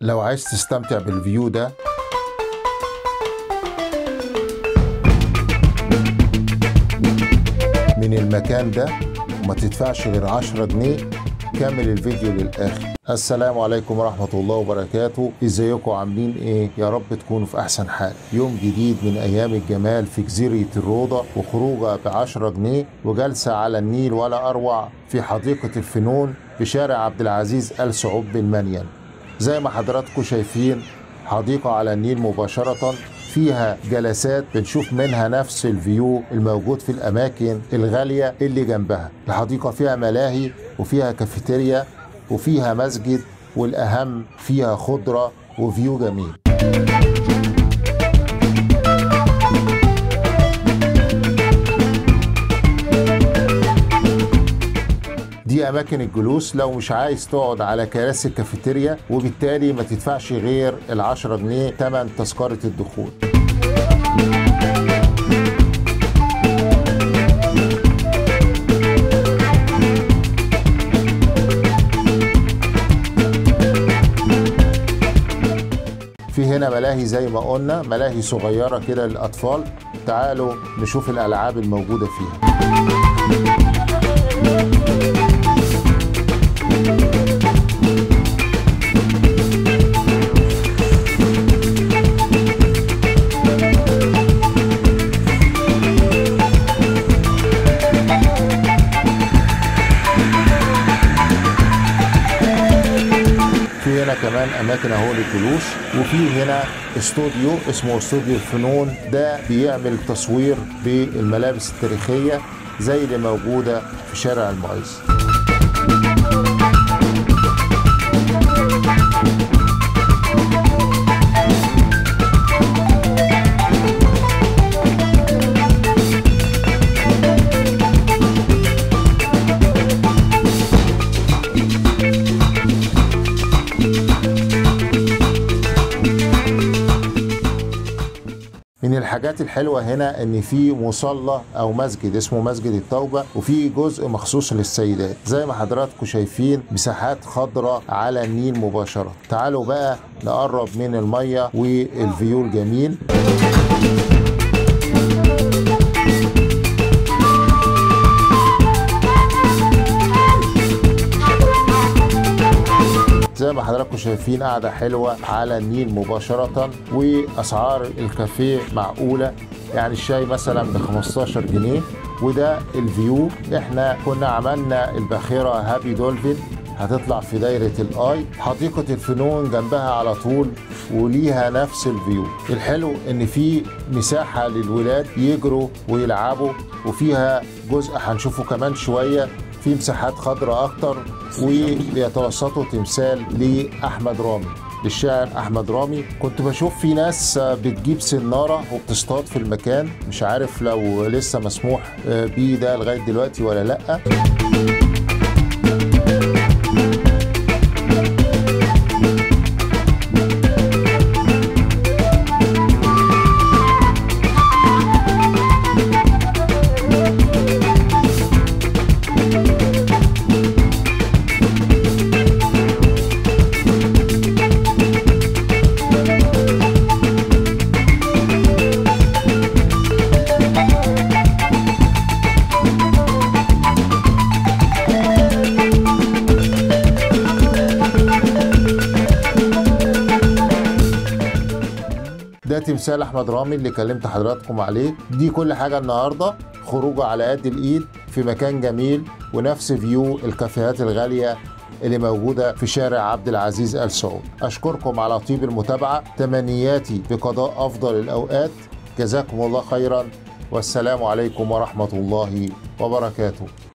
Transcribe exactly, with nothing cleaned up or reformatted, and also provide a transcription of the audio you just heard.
لو عايز تستمتع بالفيو ده من المكان ده وما تدفعش غير عشرة جنيه، كمل الفيديو للآخر. السلام عليكم ورحمة الله وبركاته. ازيكم عاملين ايه؟ يا رب تكونوا في احسن حال. يوم جديد من ايام الجمال في جزيرة الروضة، وخروجة بعشرة جنيه وجلسة على النيل ولا اروع في حديقة الفنون في شارع عبد العزيز آل سعود بالمنيل. زي ما حضراتكم شايفين حديقة على النيل مباشرة، فيها جلسات بنشوف منها نفس الفيو الموجود في الأماكن الغالية اللي جنبها. الحديقة فيها ملاهي وفيها كافيتيريا وفيها مسجد، والأهم فيها خضرة وفيو جميل. دي أماكن الجلوس لو مش عايز تقعد على كراسي الكافيتيريا، وبالتالي ما تدفعش غير العشرة جنيه تمن تذكرة الدخول. في هنا ملاهي زي ما قلنا، ملاهي صغيرة كده للأطفال. تعالوا نشوف الألعاب الموجودة فيها. في هنا كمان اماكن اهو للجلوس، وفي هنا استوديو اسمه استوديو الفنون، ده بيعمل تصوير بالملابس التاريخيه زي اللي موجوده في شارع المعز. من الحاجات الحلوة هنا ان في مصلى او مسجد اسمه مسجد التوبة، وفي جزء مخصوص للسيدات. زي ما حضراتكم شايفين مساحات خضراء على النيل مباشرة. تعالوا بقى نقرب من المية والفيو الجميل. زي ما حضراتكم شايفين قاعدة حلوة على النيل مباشرة، وأسعار الكافيه معقولة. يعني الشاي مثلا ب خمستاشر جنيه، وده الفيو. احنا كنا عملنا الباخرة هابي دولفين، هتطلع في دايرة الآي. حديقة الفنون جنبها على طول وليها نفس الفيو. الحلو ان في مساحة للولاد يجروا ويلعبوا، وفيها جزء هنشوفه كمان شوية في مساحات خضراء اكتر، وبيتوسطوا تمثال لأحمد رامي، للشاعر أحمد رامي. كنت بشوف في ناس بتجيب سنارة وبتصطاد في المكان، مش عارف لو لسه مسموح بيه ده لغاية دلوقتي ولا لأ. ده تمثال احمد رامي اللي كلمت حضراتكم عليه. دي كل حاجه النهارده، خروجه على قد الايد في مكان جميل ونفس فيو الكافيهات الغاليه اللي موجوده في شارع عبد العزيز آل سعود. اشكركم على طيب المتابعه، تمنياتي بقضاء افضل الاوقات. جزاكم الله خيرا، والسلام عليكم ورحمه الله وبركاته.